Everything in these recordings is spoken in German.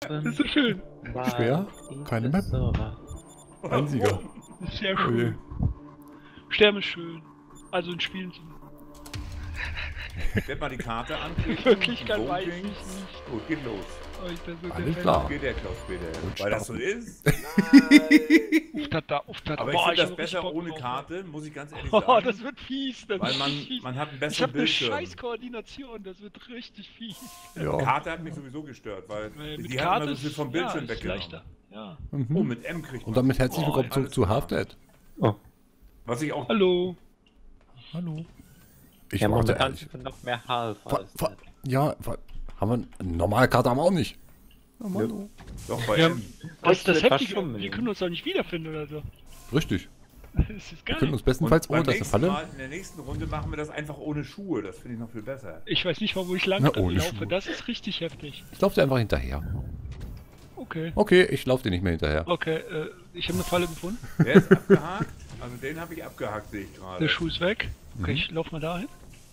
Das ist so schön. Schwer? Keine Map? Ein Sieger. Sehr Oh je. schön. Sterben ist schön. Also in Spielen sind. Ich werde mal die Karte anklicken. Wirklichkeit weiß ich Votings. nicht. Gut, geht los. Oh, ich bin so Alles der Fan. klar. Geht der Klaus bitte. Und Weil das so starten. ist? Nein. Uftata. Aber ich finde das besser ohne Karte, muss ich ganz ehrlich sagen. Oh, das wird fies. Das Weil wird fies. man hat einen Ich besseren habe eine Bildschirm. scheiß Koordination. Das wird richtig fies. Die Ja. Karte hat mich sowieso gestört, weil Mit die hat Karte immer so viel vom Bildschirm ist weggenommen. leichter. Ja. Oh, Mhm. mit M kriegt man. Und damit herzlich willkommen alles zu klar. Half-Dead. Was ich auch... Hallo. Hallo. Ich Ja, warte momentan ehrlich. sind noch mehr Half als Ja, haben wir eine normale Karte haben wir auch nicht. Ja, Mann. Doch, bei Ja. M. Das ist das etwas Heftige. schummeln. Wir können uns doch nicht wiederfinden oder so. Richtig. Das ist Wir geil. können uns bestenfalls beim ohne das nächsten Falle. Mal, in der nächsten Runde machen wir das einfach ohne Schuhe. Das finde ich noch viel besser. Ich weiß nicht mal, wo ich lang Na, ohne laufe. Schuhe. Das ist richtig heftig. Ich laufe dir einfach hinterher. Okay. Okay, ich laufe dir nicht mehr hinterher. Okay, ich habe eine Falle gefunden. Der ist abgehakt. Also den habe ich abgehakt, sehe ich gerade. Der Schuh ist weg. Okay, Mhm. ich lauf mal dahin.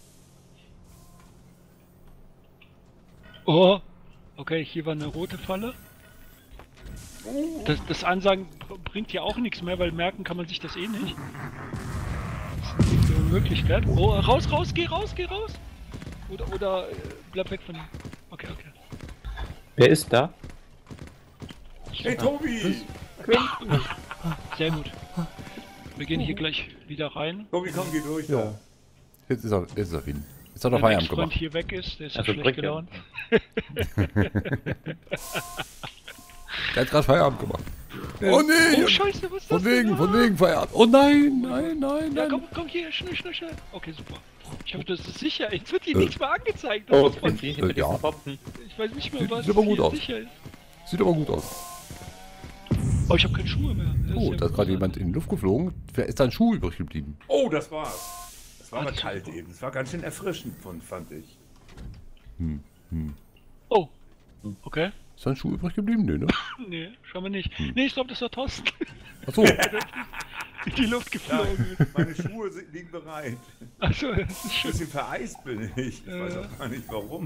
Oh, okay, hier war eine rote Falle. Das Ansagen bringt hier auch nichts mehr, weil merken kann man sich das eh nicht. Das ist eine Möglichkeit. Oh, raus, geh raus! Oder bleib weg von ihm. Okay. Wer ist da? Hey Tobi! Sehr gut. Wir gehen hier gleich wieder rein. Tobi, komm, geh durch. Ja. da. Jetzt ist er hin. Jetzt hat er Wenn der Feierabend Ex-Freund gemacht. hier weg ist, der ist Also schlecht bringt er. gelaunt. Der hat gerade Feierabend gemacht. Oh nee! Oh Scheiße, was ist das Von wegen, denn? von wegen Feierabend. Oh nein. Ja, komm hier, schnell. Okay, super. Ich hoffe, das ist sicher. Jetzt wird hier Äh. nichts mehr angezeigt. Oh, Das ist von- die ja. Poppen. Ich weiß nicht mehr, Sieht- was sieht aber gut hier aus. sicher ist. Sieht aber gut aus. Oh, ich habe keine Schuhe mehr. Das Oh, ja da ist gerade großartig. jemand in die Luft geflogen. Wer ist da ein Schuh übrig geblieben? Oh, das war's. Es war Ah, aber das ist kalt super. eben. Es war ganz schön erfrischend, fand ich. Oh. Okay. Ist da ein Schuh übrig geblieben? Nö, ne? Nee, schauen wir nicht. Hm. Nee, ich glaube, das war Thorsten. Achso. In die Luft Ja, geflogen. meine Schuhe liegen bereit. Achso, das ist Ein schön. bisschen vereist bin ich. Ich weiß auch gar nicht warum.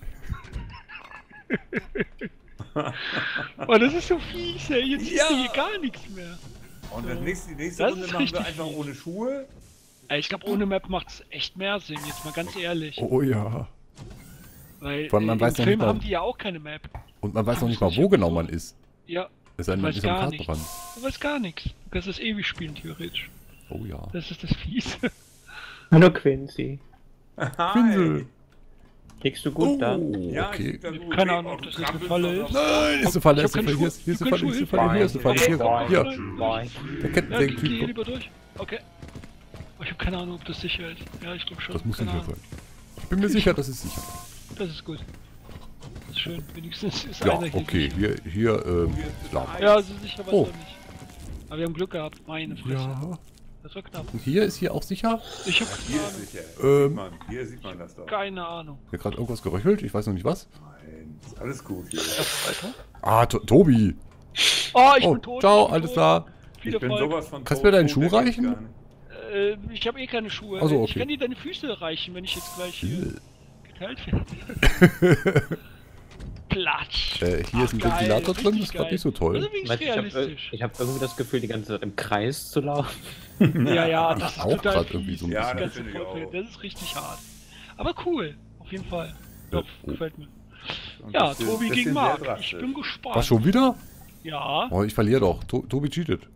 Oh, das ist so fies, ey. Jetzt Ja. ist hier gar nichts mehr. Und die nächste Das Runde ist machen wir richtig einfach fies. ohne Schuhe. Ey, ich glaube, ohne Map macht's echt mehr Sinn, jetzt mal ganz ehrlich. Oh ja. Weil Vor allem, man im weiß noch Film nicht mal- haben die ja auch keine Map. Und man weiß noch nicht Ach, mal, wo genau man ist. Ja, Es sei denn, man weiß ist am gar nicht. Kartenrand. du weißt gar nichts. Du kannst das ewig spielen, theoretisch. Oh ja. Das ist das Fiese. Hallo Quincy. Pinsel. Liegst du gut da? Oh, Ja, okay. ich da gut. Keine Ahnung, ob das jetzt eine Falle ist. Nein, ist eine Falle, Ich ist hab eine Falle. keine Hier ist Schuhe. eine Falle, hier ist eine Falle, hier ist eine Falle. Hier, Boing. der Ja, Kettensägen geh hier Typ. lieber durch. Okay. Oh, ich habe keine Ahnung, ob das sicher ist. Ja, ich glaube schon. Das muss keine sicher Ahnung. sein. Ich bin mir sicher, das ist sicher. Das ist gut. Das ist schön. Wenigstens ist Ja, einer hier okay, sicher. hier, klar. Ja, so sicher war es Oh. auch nicht. Aber wir haben Glück gehabt. Meine Fresse. Ja. Das war knapp. Und hier ist hier auch sicher? Ich habe Hier keine ist Ahnung. sicher. Hier sieht man das doch. Keine Ahnung. Hier gerade irgendwas geröchelt, ich weiß noch nicht was. Nein, ist alles gut hier. Weiter. Ah, Tobi. Oh, ich Oh, bin tot. ciao, ich bin alles tot. klar. Viel Ich bin Erfolg. sowas von Kannst tot, du mir deinen tot, Schuh der gibt's reichen? gar nicht. Ich habe eh keine Schuhe. Ach so, Ich okay. kann dir deine Füße reichen, wenn ich jetzt gleich hier geteilt werde. Platsch. Hier ist ein Ach, geil, Ventilator drin, richtig das ist gerade geil. nicht so toll. Also wenigstens Weißt, realistisch. ich hab irgendwie das Gefühl, die ganze Zeit im Kreis zu laufen. Ja, das Ich ist auch total grad irgendwie fies, so ein das bisschen. Ja, das ganze finde ich Vorfeld. auch. Das ist richtig hart. Aber cool, auf jeden Fall. Doch, oh. gefällt mir. Und Ja, bisschen- Tobi bisschen gegen sehr Marc. Ich drastisch. bin gespannt. Was, schon wieder? Ja. Oh, ich verliere doch. Tobi cheatet.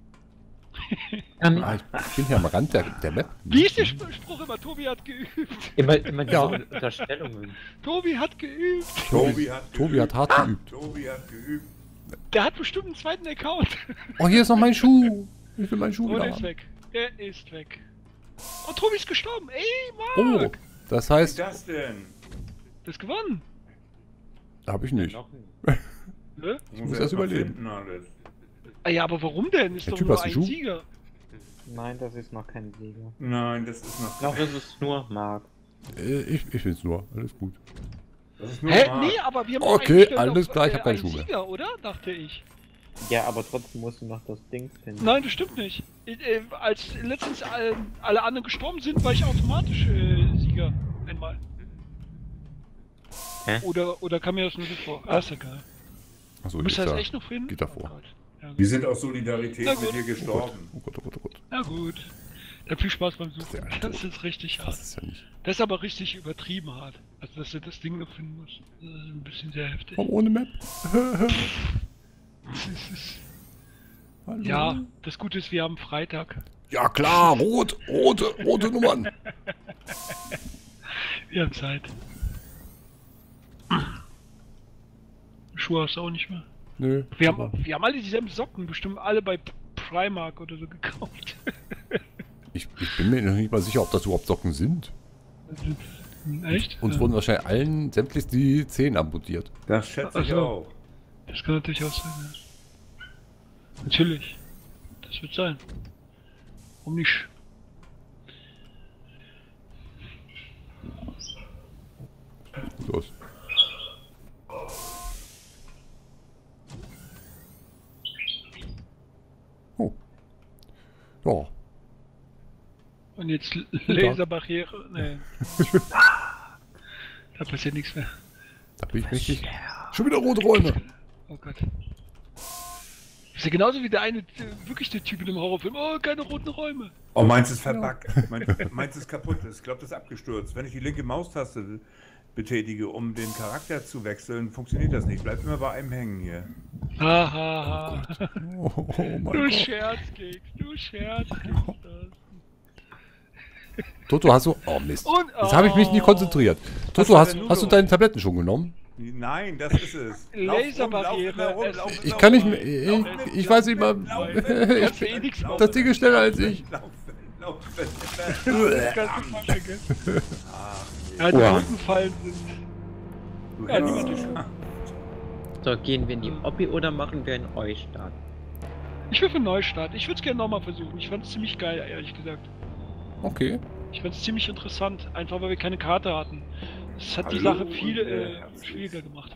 Ah, ich bin hier am Rand der Map. Wie ist der Spruch immer? Tobi hat geübt. Immer diese Ja. Unterstellungen. Tobi hat geübt. Tobi hat Tobi hat hart geübt. Tobi hat geübt. Der hat bestimmt einen zweiten Account. Oh, hier ist noch mein Schuh. Ich will meinen Schuh Oh, wieder der ist haben. weg. Der ist weg. Oh, Tobi ist gestorben. Ey, Oh, Marc. das Was heißt, ist das denn? Das ist gewonnen. habe ich nicht. Noch nicht. Ne? Ich muss erst mal überleben. finden alles. Ah ja, aber warum denn? Ist Der doch Typ nur hast einen ein Schuh? Sieger. Nein, das ist noch kein Sieger. Nein, das ist noch. Noch ist es nur Marc. Ich bin's nur. Alles gut. Das ist nur Hä? Marc. Nee, aber wir haben Okay, eingestellt alles auf, klar, ich hab keine einen Schuhe mehr. Sieger, oder? Dachte ich. Ja, aber trotzdem musst du noch das Ding finden. Nein, das stimmt nicht. Als letztens alle anderen gestorben sind, war ich automatisch Sieger. Einmal. Hä? Oder kam mir das nur so vor? Ah, ist egal. Achso, Müsst ihr das echt noch finden? geht davor. Oh Gott. Ja, Wir sind aus Solidarität Na mit gut. dir gestorben. Oh Gott, oh Gott, oh Gott. Na gut. Dann viel Spaß beim Suchen. Der Alte. Das ist richtig Das hart. ist ja nicht. Das ist aber richtig übertrieben hart. Also, dass du das Ding noch finden musst. Das ist ein bisschen sehr heftig. Warum ohne Map? Hallo? Ja, das Gute ist, wir haben Freitag. Ja klar, rote Nummern. Wir haben Zeit. Schuhe hast du auch nicht mehr. Nö. Wir haben alle dieselben Socken, bestimmt alle bei Primark oder so gekauft. Ich bin mir noch nicht mal sicher, ob das überhaupt Socken sind. Echt? Uns Ja. wurden wahrscheinlich allen sämtlich die Zehen amputiert. Das schätze ich Ach so. auch. Das kann natürlich auch sein, ja. Natürlich. Das wird sein. Warum nicht? Los. Oh. Ja. Und jetzt Laserbarriere? Nee. Da passiert nichts mehr. Da bin ich richtig. Schon wieder rote Räume. Oh Gott. Das ist ja genauso wie der eine, wirklich der Typ in dem Horrorfilm. Oh, keine roten Räume. Oh, meins ist verbuggt. Meins ist kaputt. Ich glaube, das ist abgestürzt. Wenn ich die linke Maustaste betätige, um den Charakter zu wechseln, funktioniert das nicht. Bleibt immer bei einem hängen hier. Haha. Oh mein Du Gott. Scherzkeks, du Scherzkeks. Toto, hast du. Oh Mist. Und- Jetzt habe ich mich nie oh. konzentriert. Toto, war hast denn nun du los? deine Tabletten schon genommen? Nein, das ist es. Laserbarriere, es- Ich kann nicht mehr. Ich weiß nicht mal. Kannst du eh nichts machen. Das Ding ist schneller als ich. Lauf. Das kannst du mal vergessen. Ja, die roten Fallen sind. Du Ja, hättest niemand es ist geschafft. So, gehen wir in die Obby oder machen wir einen Neustart? Ich will für einen Neustart. Ich würde es gerne nochmal versuchen. Ich fand es ziemlich geil, ehrlich gesagt. Okay. Ich fand es ziemlich interessant, einfach weil wir keine Karte hatten. Das hat die Hallo, Sache viel und, schwieriger gemacht.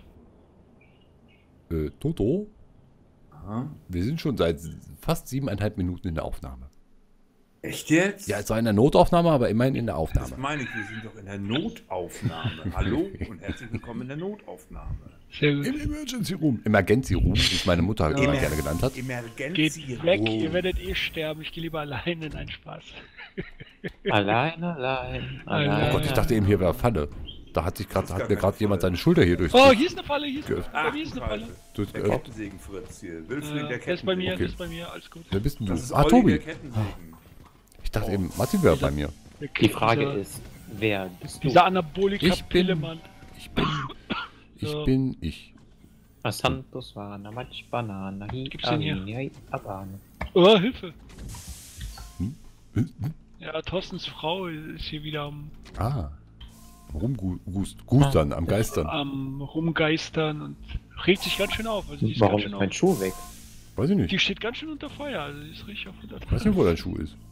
Toto, Aha. wir sind schon seit fast 7,5 Minuten in der Aufnahme. Echt jetzt? Ja, es war in der Notaufnahme, aber immerhin in der Das Aufnahme. meine ich, wir sind doch in der Notaufnahme. Hallo und herzlich willkommen in der Notaufnahme. Sehr gut. Im Emergency Room. Emergency Room, wie es meine Mutter immer Emer- gerne genannt hat. Emergency Geht weg, Room. ihr werdet eh sterben. Ich gehe lieber alleine, nein, Spaß. Allein. Oh Gott, ich dachte eben, hier wäre Falle. Da hat mir gerade jemand seine Schulter hier durchs. Oh, hier ist eine Falle, hier ist eine Geöffnet. Falle. Ach, Hier ist eine Falle. durch der Kettensägen-Fritz hier. Wilfried, der Der ist bei mir, Kettensägen. der ist bei mir, alles gut. Wer bist denn du? Das ist Ah, Olli, Tobi. der Kettensägen. Ich dachte eben, Martin wäre bei mir. Die Frage ist, wer bist du? Dieser Anabolika Ich bin- Pillemann. Ich bin ich. Santos Vana, Matsch Banana, Hi, Gibt's den hier? Hi, Abane. Oh, Hilfe. Hm? Ja, Thorstens Frau ist hier wieder Ah. Rumgustern, am Geistern. am Rumgeistern und regt sich ganz schön auf. Also die ist Warum ganz ist schön mein auf. Schuh weg? Weiß ich Die nicht. steht ganz schön unter Feuer. Also die ist richtig auf 100. Weiß nicht, wo dein Schuh ist.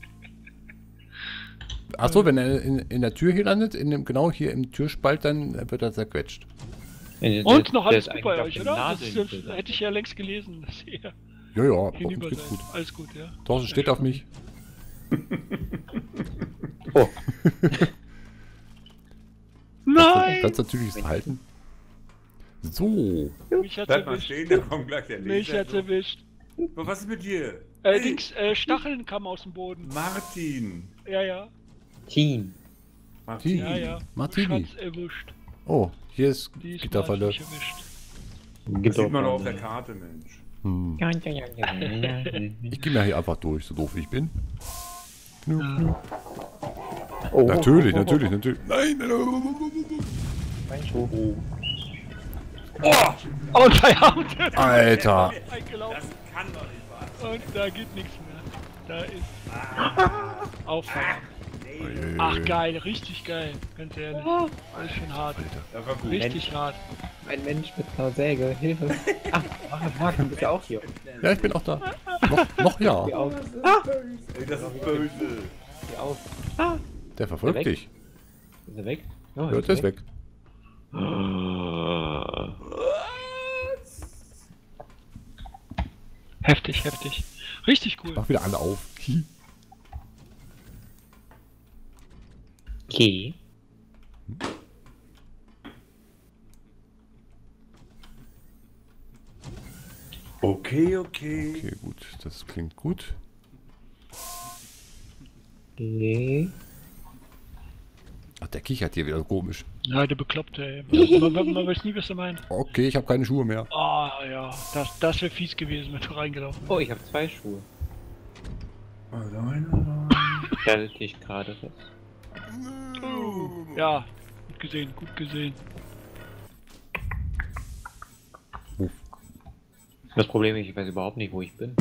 Achso, wenn er in der Tür hier landet, genau hier im Türspalt, dann wird er zerquetscht. Und noch alles Der gut ist bei eigentlich euch, auf den oder? Das Nadeln hätte ich ja längst gelesen, dass ihr Ja, ja, bei uns hinüber geht's seid. gut. Alles gut, ja. Thorsten steht auf mich. Oh, Nein! Ganz natürliches Verhalten. So. Mich hat's Bleib mal erwischt. stehen, da kommt gleich der Mich Laser. hat's erwischt. Aber was ist mit dir? Dings, Stacheln kamen aus dem Boden. Martin. Ja, ja. Team. Martin. Ja, ja. Martini. Mich hat's erwischt. Oh, hier ist Diesmal hat's Gitterfalle. mich erwischt. Das sieht man doch auf der Karte, Mensch. Hm. Ich Ich gehe mir hier einfach durch, so doof wie ich bin. Oh, Natürlich, oh, oh, natürlich, natürlich. Nein, nein, nein, Mein Schuh. Oh, und Feierabend! Alter. Eingelaufen. kann doch nicht wahr Und da geht nichts mehr. Da ist Aufwärts. Ach geil, richtig geil, ganz ehrlich. Alles schon hart. Das war gut. Richtig hart. Ein Mensch mit einer Säge, Hilfe. Ach, Martin, bist ja auch hier. Ja, ich bin auch da. Noch ja. Geh auf, Ey, das ist böse. geh auf. Der verfolgt Weg? dich. Ist er weg? Ja, der ist weg. Heftig, heftig. Richtig cool. Mach wieder alle auf. Okay. Okay. Okay, gut. Das klingt gut. Okay. Ach, der kichert hier wieder komisch. Ja, der Bekloppte, ey. Man weiß nie, was er meint. Okay, ich habe keine Schuhe mehr. Ah, ja. Das wäre fies gewesen, wenn du reingelaufen wärst. Oh, ich habe 2 Schuhe. Allein. Stellte ich gerade fest. Ja, gut gesehen. Uff. Das Problem ist, ich weiß überhaupt nicht, wo ich bin.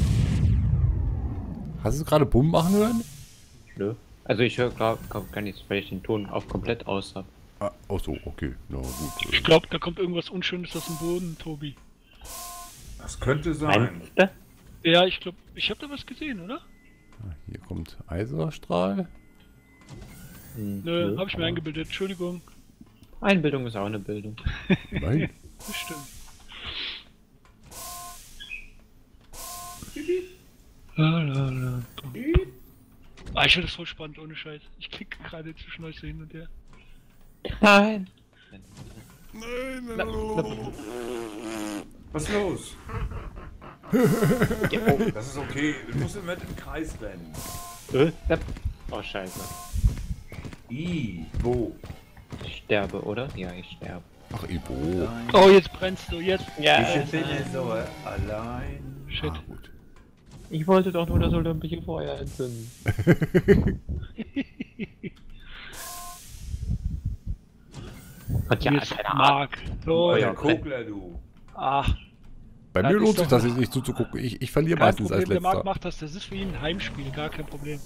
Hast du gerade Bumm machen hören? Nö. Also ich höre gerade, kann jetzt, weil ich den Ton auch komplett aus habe. Ah, ach so, okay. Na gut. Ich glaube, da kommt irgendwas Unschönes aus dem Boden, Tobi. Das könnte sein. Meinst du? Ja, ich glaube, ich habe da was gesehen, oder? Hier kommt Eiserstrahl. Nö, habe ich mir eingebildet. Entschuldigung. Einbildung ist auch eine Bildung. Nein. Das stimmt. Ah, ich finde das voll spannend, ohne Scheiß. Ich klicke gerade zwischen euch so hin und her. Nein. Was ist los? Das ist okay. Du musst immer im Kreis rennen. Oh Scheiße. Wo? Ich sterbe, oder? Ja, ich sterbe. Ach, Ibo. Oh, jetzt brennst du, jetzt. Ich bin so allein. Shit. Ah, gut. Ich wollte doch nur das olympische Feuer entzünden. Und ja, Hier ist keine Ahnung. Mark. So, Oh ja. ja, Kogler, du. Ach, Bei Ja, mir ist lohnt sich doch- das jetzt nicht zuzugucken. Ich verliere kein meistens Problem, als der Marc letzter. macht das. Das ist für ihn ein Heimspiel, gar kein Problem.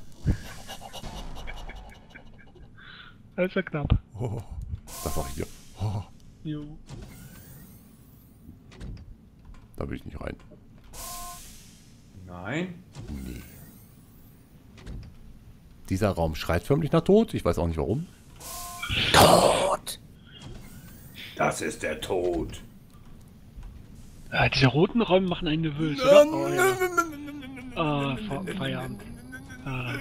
Das ist ja knapp. Oh, das sag ich dir. Oh, Jo. da will ich nicht rein. Nein. Nee. Dieser Raum schreit förmlich nach Tod. Ich weiß auch nicht warum. Das ist der Tod. Ja, diese roten Räume machen einen nervös, oder? Oh, ja. Ah, Feierabend. Ah.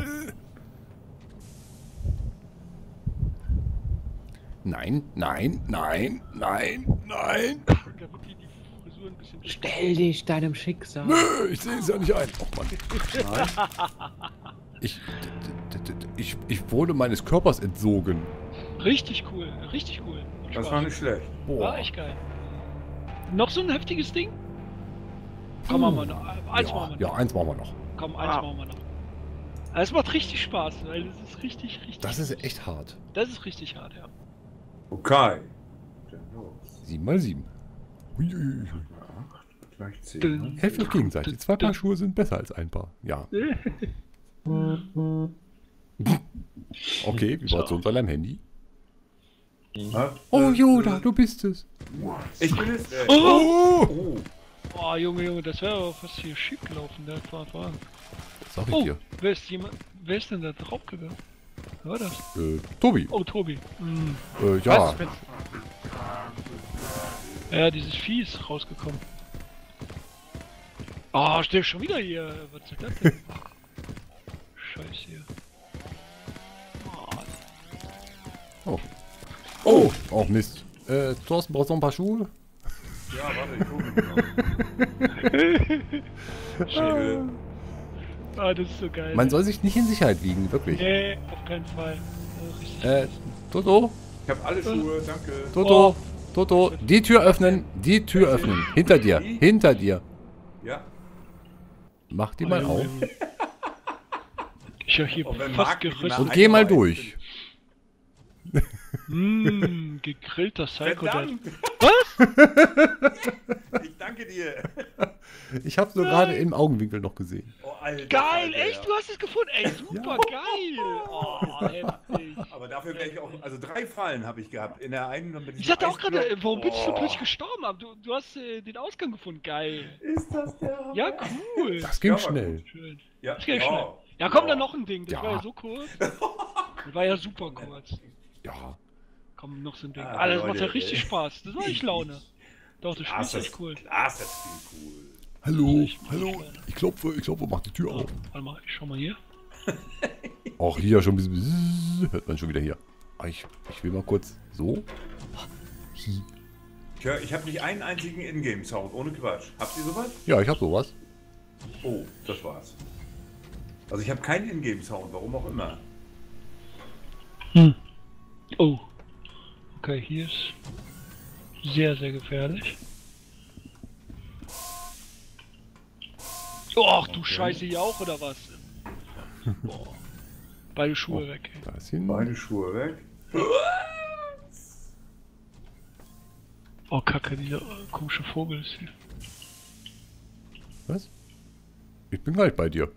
Nein, nein, nein, nein, nein. Da wird die Frisur ein bisschen... Stell dich deinem Schicksal. Nö, ich sehe es ja nicht ein. Oh Mann. Ich wurde meines Körpers entsogen. Richtig cool, richtig cool. Das war nicht schlecht. Boah. War echt geil. Noch so ein heftiges Ding? Komm, machen wir noch. Eins Ja, machen wir noch. ja, eins machen wir noch. Komm, eins machen wir noch. Es macht richtig Spaß, weil es ist richtig. Das ist echt hart. Das ist richtig hart, ja. Okay. Dann los. 7 mal 7. Huiuiui. 8, gleich 10. Dün. Ne? Helft euch gegenseitig. 2 Paar Schuhe sind besser als ein Paar. Ja. Okay, Vibrationsalarm Handy. Oh, Yoda, du bist es. Ich bin es. Oh! Oh. Oh, Junge, das wäre aber fast hier schief gelaufen, der Fahrrad. Sag ich Oh, dir. wer ist denn da draufgegangen? Wer war das? Tobi. Oh, Tobi. Hm. Ja. Ja, dieses Vieh ist rausgekommen. Oh, steht schon wieder hier. Was ist das denn? Scheiße hier. Oh. Oh, oh Mist. Thorsten, brauchst du noch ein paar Schuhe? Ja, warte, ich gucke. Schön. Ah, das ist so geil. Man soll sich nicht in Sicherheit wiegen, wirklich. Nee, auf keinen Fall. Richtig. Toto, Ich habe alle Schuhe, danke. Toto, Oh. Toto, die Tür öffnen, die Tür öffnen. Hinter dir, hinter dir. Ja. Mach die mal auf Ich höre hier Und wenn fast Marc nicht gerüstet. und geh mal durch. Gegrillter Psycho. Verdammt. Was? Ich danke dir. Ich hab's nur gerade im Augenwinkel noch gesehen. Oh, Alter, Geil, Alter. echt? Du hast es gefunden? Ey, super geil. Oh, heftig. Aber dafür wäre ich auch. Also 3 Fallen habe ich gehabt. In der einen mit Ich dachte auch gerade, warum bist du Oh. plötzlich gestorben? Aber du hast den Ausgang gefunden. Geil. Ist das der Hammer? Ja, cool. Das ging Ja, aber schnell. Schön. Ja, Das ging ja. schnell. Ja, komm, dann noch ein Ding. Das Ja. war ja so kurz. Das war ja super kurz. Ja. Komm, noch so ein Ding. Ah, Ah, das macht ja Leute, richtig ey. Spaß. Das war echt Laune. Doch, das Spiel Klasse, ist echt cool. Klasse, das Spiel cool. Hallo, hallo. Ich klopfe, mach die Tür Oh, auf. warte mal, ich schau mal hier. Auch hier schon ein bisschen. Hört man schon wieder hier. Ah, ich will mal kurz so. Hi. Tja, ich habe nicht einen einzigen Ingame-Sound, ohne Quatsch. Habt ihr sowas? Ja, ich habe sowas. Oh, das war's. Also ich habe keinen Ingame-Sound, warum auch immer. Hm. Oh. Okay, hier ist sehr, sehr gefährlich. Oh, ach du Okay. Scheiße, hier auch oder was? Boah. Beide Schuhe weg. Da ist hin. Beide Schuhe weg. Oh Kacke, dieser komische Vogel ist hier. Was? Ich bin gleich bei dir.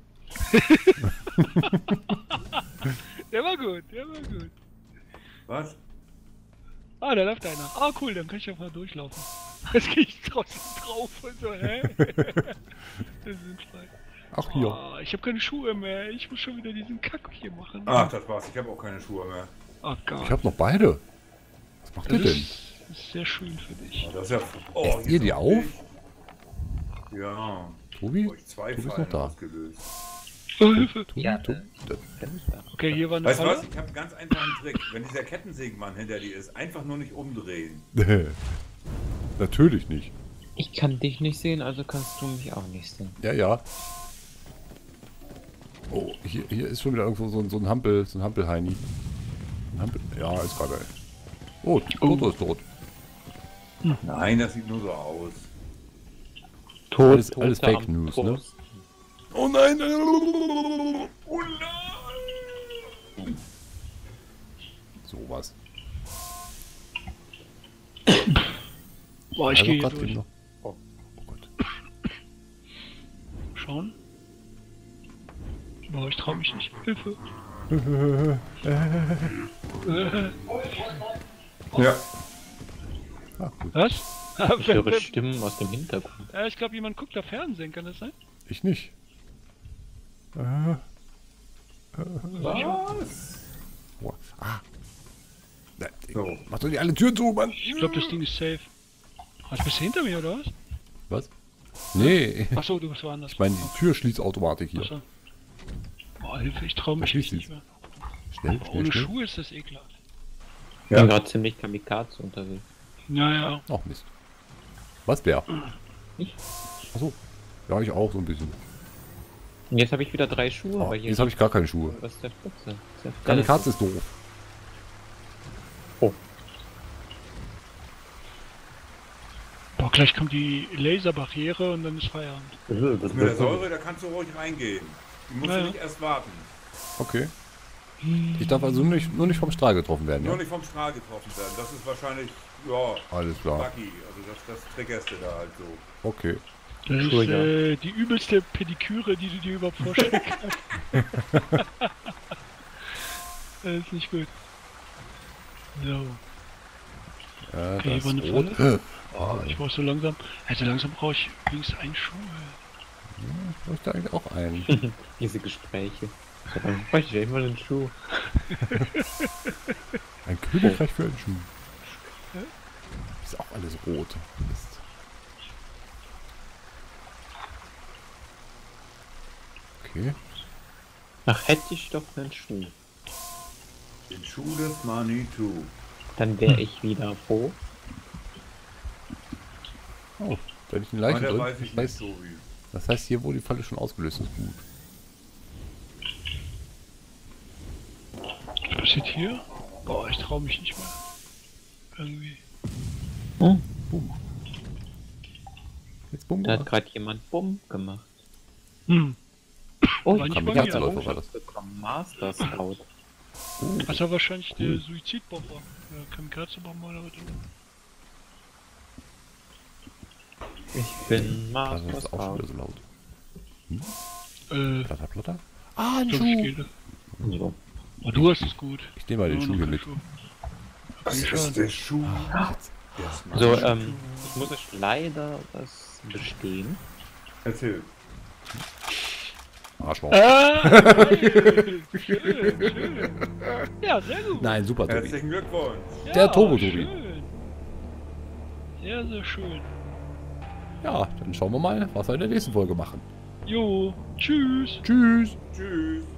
Der war gut, der war gut. Was? Ah, da läuft einer. Ah, cool, dann kann ich einfach durchlaufen. Jetzt gehe ich draußen drauf und so, hä? Das sind frei. Ach, hier. Oh, ich habe keine Schuhe mehr. Ich muss schon wieder diesen Kack hier machen. Ach, das war's. Ich habe auch keine Schuhe mehr. Oh Gott. Ich habe noch beide. Was macht ihr das denn? ist sehr schön für dich. Oh, das ist ja... Oh, Esst hier ihr die ist auf? Ja. Tobi? Euch zwei Du bist Fallen noch da. ausgelöst. Oh, Hilfe. Tobi, Ja, Tobi. Okay, hier war eine Weißt du Falle. was? Ich habe einen ganz einfachen Trick. Wenn dieser Kettensägenmann hinter dir ist, einfach nur nicht umdrehen. Natürlich nicht. Ich kann dich nicht sehen, also kannst du mich auch nicht sehen. Ja, ja. Oh, hier ist schon wieder irgendwo so ein Hampelheini. Ein Hampel, ja, ist gerade. Oh, Toto ist tot. Nein, das sieht nur so aus. Alles Tote Fake am News, ne? Post. Oh nein! Oh nein! Sowas. Boah, ich Also gehe hier grad durch. eben noch- Oh Gott. Schauen. Boah, ich trau mich nicht. Hilfe. Ja. Ah, gut. Was? Ich höre Stimmen aus dem Hintergrund. Ja, ich glaube, jemand guckt da Fernsehen, kann das sein? Ich nicht. Was? Oh, ah. Na, So. Mach doch nicht alle Türen zu, Mann! Ich glaube, das Ding ist safe. Was, bist du hinter mir, oder was? Was? Nee. Achso, du bist woanders. Ich meine, die Türschließautomatik hier. Achso. Boah, Hilfe, ich trau mich Verschließ nicht sie. mehr. Schnell, Aber schnell, ohne schnell. Schuhe ist das ekelhaft. Ich bin gerade ziemlich kamikaze unterwegs. Naja. Ach Mist. Was, wer? Ich? Achso. Ja, ich auch so ein bisschen. Und jetzt habe ich wieder 3 Schuhe, Oh, aber hier jetzt habe ich gar keine Schuhe. was ist der Spitze? Kamikaze ist doof. Oh, Boah, gleich kommt die Laserbarriere und dann ist Feierabend. Das mit der Säure, da kannst du ruhig reingehen. Die musst Ja. du nicht erst warten. Okay. Ich darf also nur nicht vom Strahl getroffen werden, Nur ja? nicht vom Strahl getroffen werden. Das ist wahrscheinlich, ja, Alles klar. Lucky. Also das triggerst du da halt so. Okay. Das ist Schuhe, ja. die übelste Pediküre, die du dir überhaupt vorstellen kannst. Das ist nicht gut. So. Okay, Das war eine rot. Oh, ich brauch so langsam. Also langsam brauche ich übrigens einen Schuh. Ich möchte eigentlich auch einen. diese Gespräche. Dann bräuchte ich immer den Schuh. Ein Königreich für einen Schuh. Ist auch alles rot. Mist. Okay. Ach, hätte ich doch einen Schuh. Den Schuh des Manitou. Dann wäre ich wieder froh. Oh, wenn ich den Leichen Weiter drücke, weiß ich nicht, Tobi. das heißt, hier, wo die Falle schon ausgelöst ist, gut. Was passiert hier? Boah, ich trau mich nicht mehr. Irgendwie. Hm, Bumm. Jetzt bumm da hat gemacht. gerade jemand Bumm gemacht. Hm. Oh, War ich nicht habe bei ja mir. Kamikaze-Läufer war einen das. bekommen. Master Scout. Das war wahrscheinlich der Suizidbomber. Der Kamikaze-Bomber oder was? Ich bin Das Master ist auch schon wieder Scout. so laut. Äh, Platter, platter. Ah, ein ich glaub, ich gehe Schuh. da. So. Oh, du hast es gut. Ich nehme mal den Oh, Schuh noch hier kein mit. Schuh. Das Wie ist schade. der Schuh. So, ich muss euch leider was bestehen. Erzähl. Arschloch. Geil. Schön, schön. Ja, sehr gut. Nein, super, Tobi. Herzlichen Glückwunsch. Ja, der Turbo-Tobi. schön. Sehr, sehr schön. Ja, dann schauen wir mal, was wir in der nächsten Folge machen. Jo, tschüss. Tschüss. Tschüss.